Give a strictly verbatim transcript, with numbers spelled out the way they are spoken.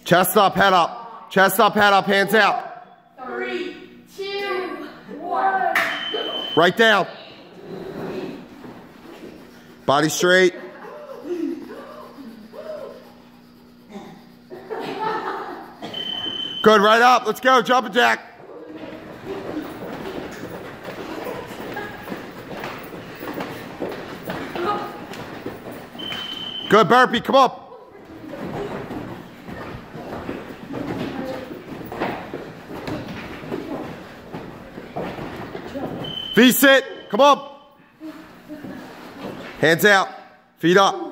Chest up, head up. Chest up, head up, hands out. Three, two, one. Right down. Body straight. Good, right up. Let's go, jumping jack. Good, burpee, come up. V-sit, come on. Hands out, feet up.